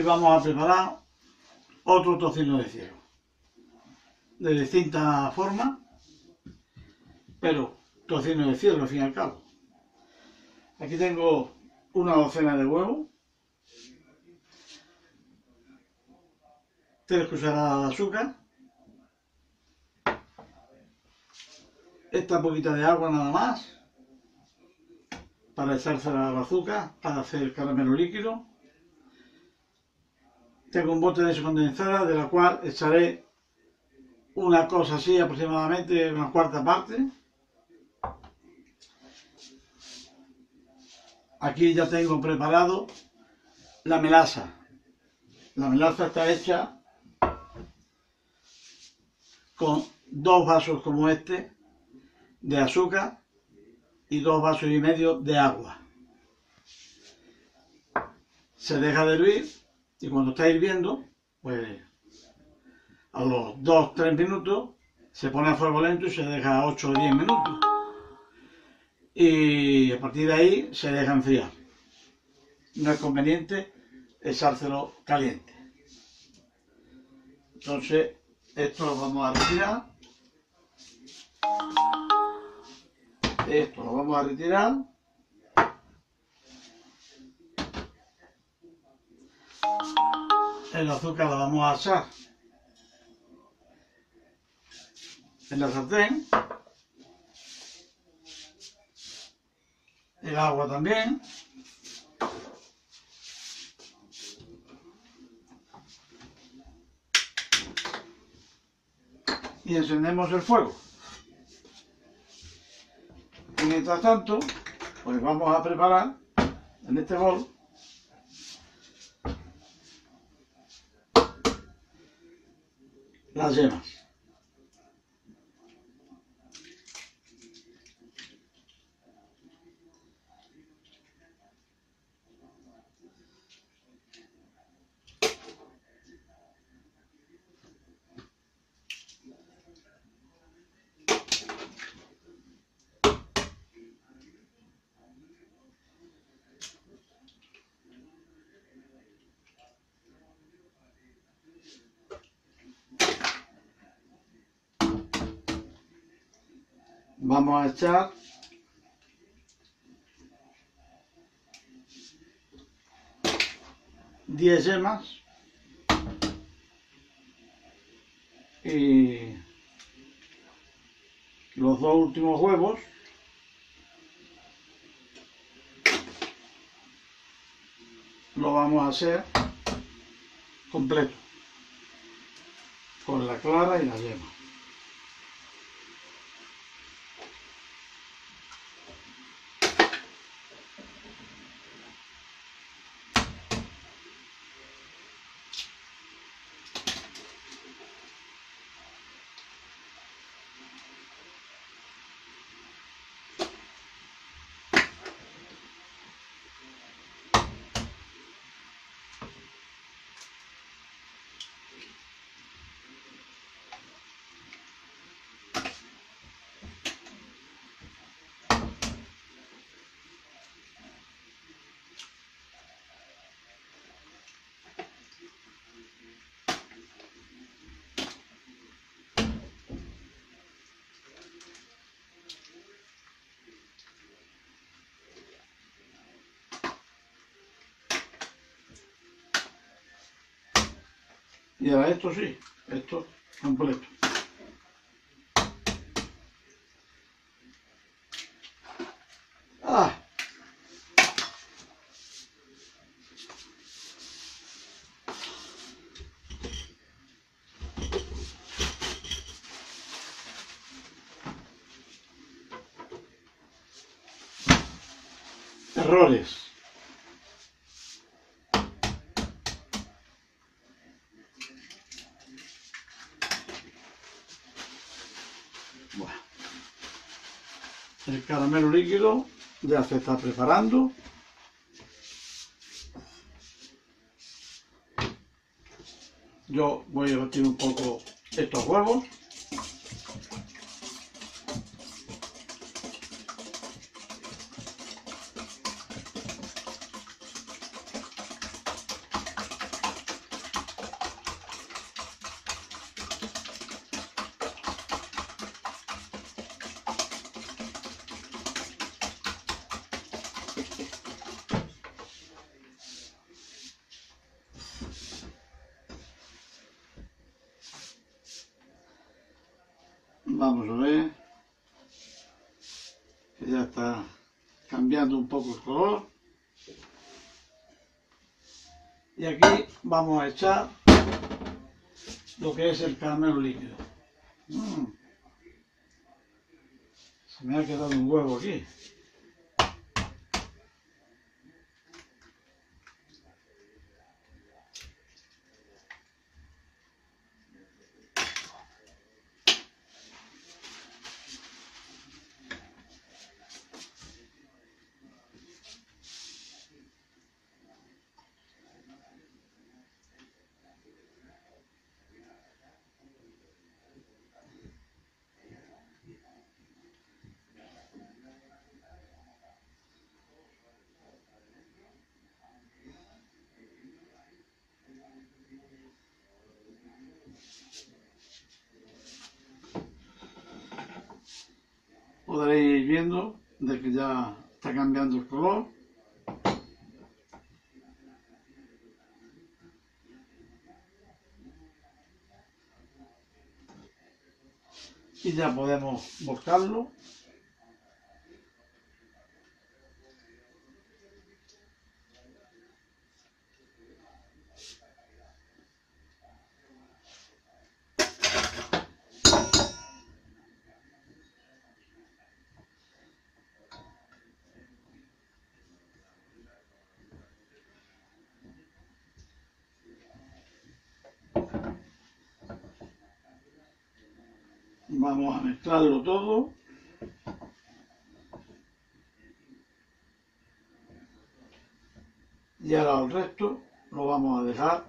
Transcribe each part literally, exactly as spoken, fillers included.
vamos a preparar otro tocino de cielo. De distintas formas, pero tocino de cielo al fin y al cabo. Aquí tengo una docena de huevos, tres cucharadas de azúcar, esta poquita de agua nada más, para echársela al azúcar, para hacer el caramelo líquido. Tengo un bote de leche condensada, de la cual echaré una cosa así, aproximadamente una cuarta parte. Aquí ya tengo preparado la melaza. La melaza está hecha con dos vasos como este de azúcar y dos vasos y medio de agua. Se deja de hervir y cuando está hirviendo, pues a los dos a tres minutos se pone a fuego lento y se deja ocho o diez minutos. Y a partir de ahí se deja enfriar. No es conveniente echárselo caliente. Entonces, esto lo vamos a retirar. Esto lo vamos a retirar. El azúcar lo vamos a echar en la sartén. El agua también. Y encendemos el fuego. Y mientras tanto, pues vamos a preparar en este bol las yemas. Vamos a echar diez yemas y los dos últimos huevos lo vamos a hacer completo con la clara y la yema. Y ahora esto sí, esto completo. ¡Ah! Errores. El caramelo líquido ya se está preparando. Yo voy a batir un poco estos huevos. Vamos a ver que ya está cambiando un poco el color. Y aquí vamos a echar lo que es el caramelo líquido. Mm. Se me ha quedado un huevo aquí. Podréis ir viendo de que ya está cambiando el color. Y ya podemos volcarlo. Vamos a mezclarlo todo. Y ahora el resto lo vamos a dejar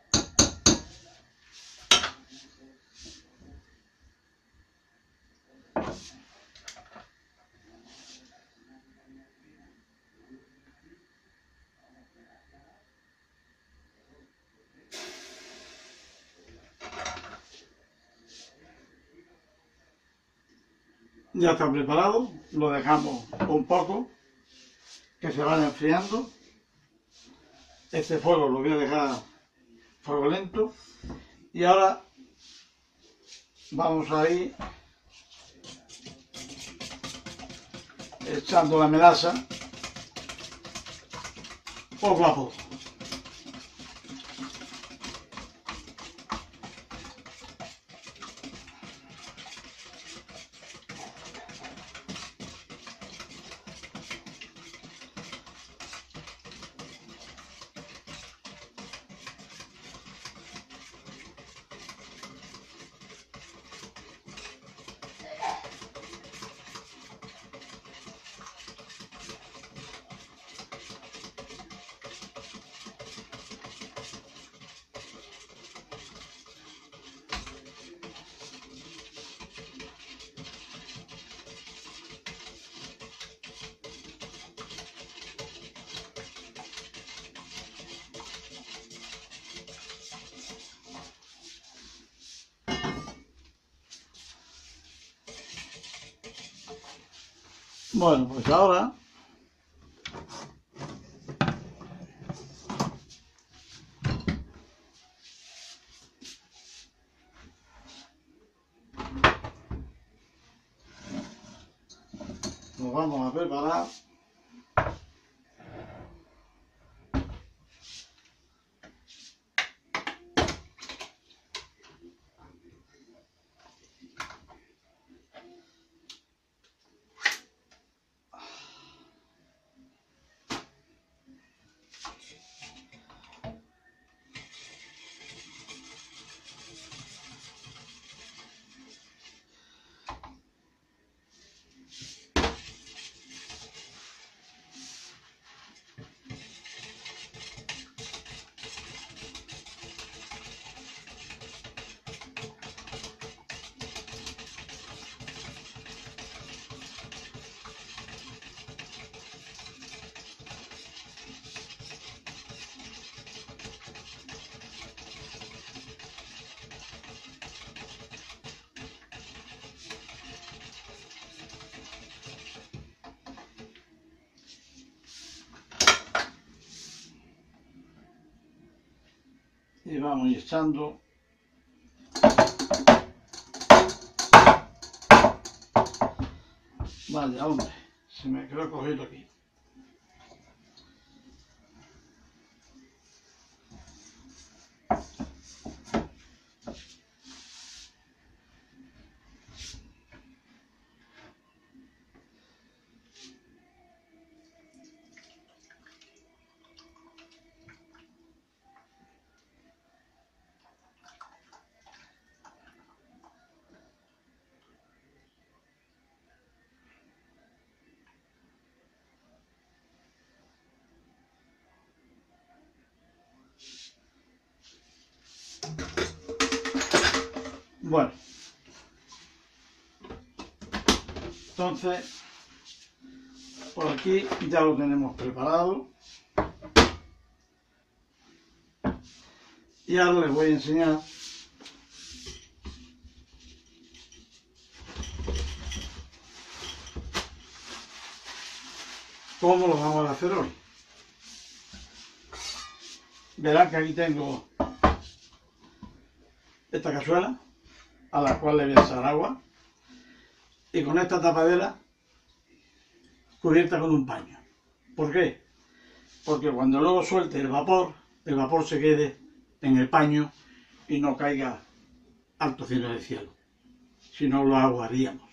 ya está preparado, lo dejamos un poco que se vaya enfriando. Este fuego lo voy a dejar fuego lento y ahora vamos a ir echando la melaza poco a poco. Bueno, pues ahora nos vamos a preparar y vamos echando Vaya, hombre, se me quedó cogido aquí. Bueno, entonces por aquí ya lo tenemos preparado y ahora les voy a enseñar cómo lo vamos a hacer hoy. Verán que aquí tengo esta cazuela a la cual le voy a echar agua y con esta tapadera cubierta con un paño. ¿Por qué? Porque cuando luego suelte el vapor, el vapor se quede en el paño y no caiga al tocino del cielo, si no lo aguaríamos.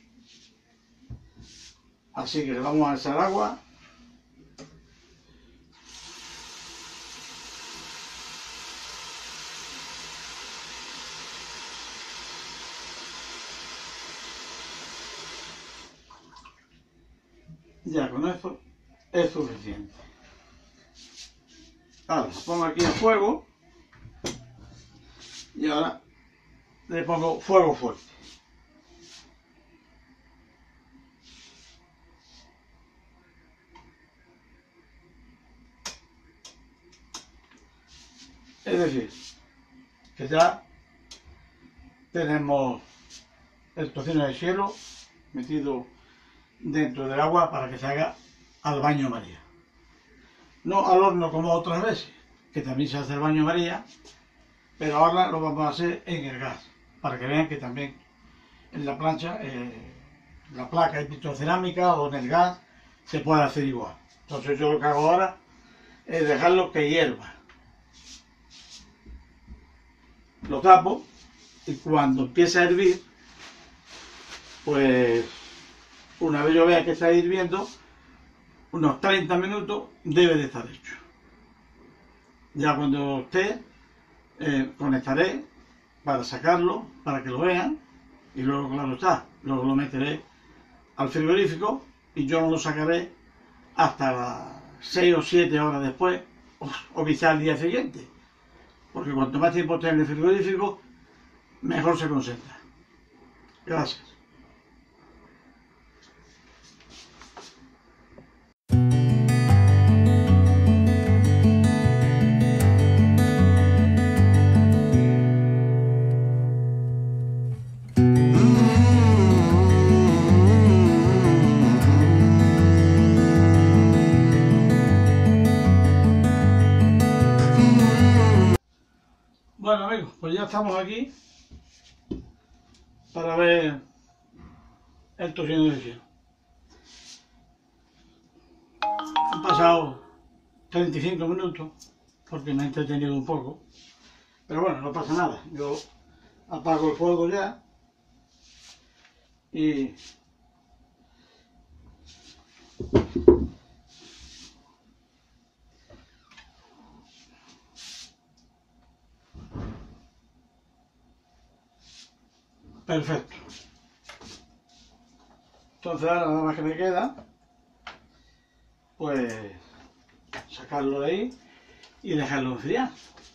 Así que le vamos a echar agua. Ya con esto es suficiente. Ahora pongo aquí el fuego y ahora le pongo fuego fuerte. Es decir, que ya tenemos el tocino de cielo metido dentro del agua para que se haga al baño María. No al horno como otras veces, que también se hace el baño María, pero ahora lo vamos a hacer en el gas, para que vean que también en la plancha, eh, la placa de vitrocerámica o en el gas se puede hacer igual. Entonces yo lo que hago ahora es dejarlo que hierva. Lo tapo y cuando empiece a hervir, pues una vez yo vea que está hirviendo, unos treinta minutos debe de estar hecho. Ya cuando esté, eh, conectaré para sacarlo, para que lo vean, y luego, claro está, luego lo meteré al frigorífico y yo no lo sacaré hasta las seis o siete horas después, o, o quizá al día siguiente, porque cuanto más tiempo esté en el frigorífico, mejor se conserva. Gracias. Bueno amigos, pues ya estamos aquí para ver el tocino de cielo. Han pasado treinta y cinco minutos porque me he entretenido un poco, pero bueno, no pasa nada. Yo apago el fuego ya y perfecto. Entonces ahora nada más que me queda pues sacarlo de ahí y dejarlo enfriar.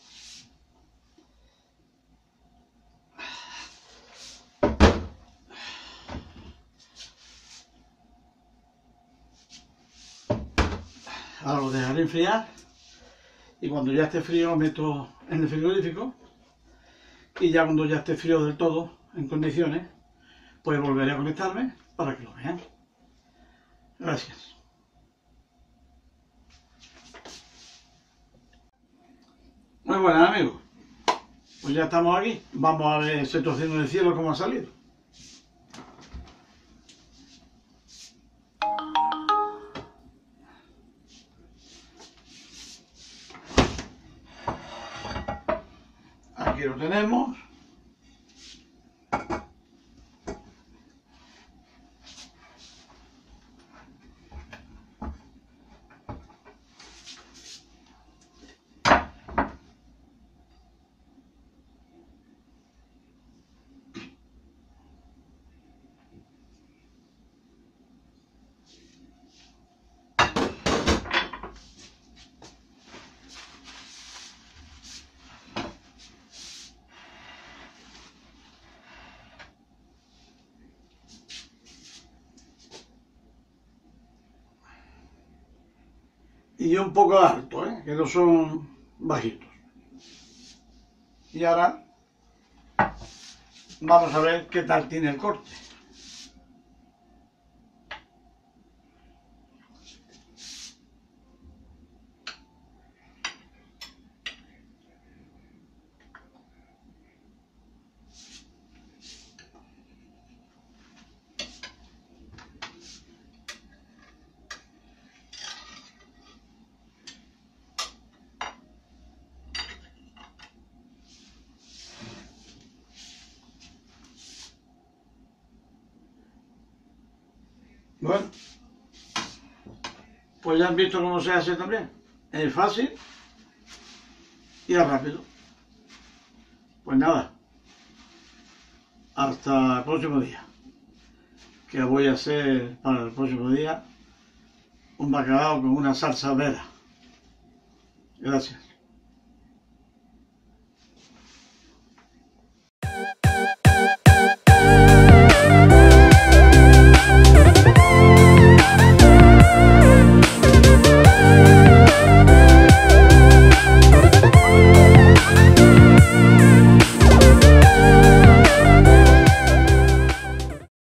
Ahora lo dejaré enfriar y cuando ya esté frío lo meto en el frigorífico y ya cuando ya esté frío del todo, en condiciones, pues volveré a conectarme para que lo vean. Gracias. Muy buenas amigos, pues ya estamos aquí, vamos a ver ese tocino de cielo cómo ha salido. aquí lo tenemos. Y un poco alto, ¿eh? Que no son bajitos. Y ahora vamos a ver qué tal tiene el corte. Bueno, pues ya han visto cómo se hace también. Es fácil y es rápido. Pues nada, hasta el próximo día. Que voy a hacer para el próximo día un bacalao con una salsa vera. Gracias.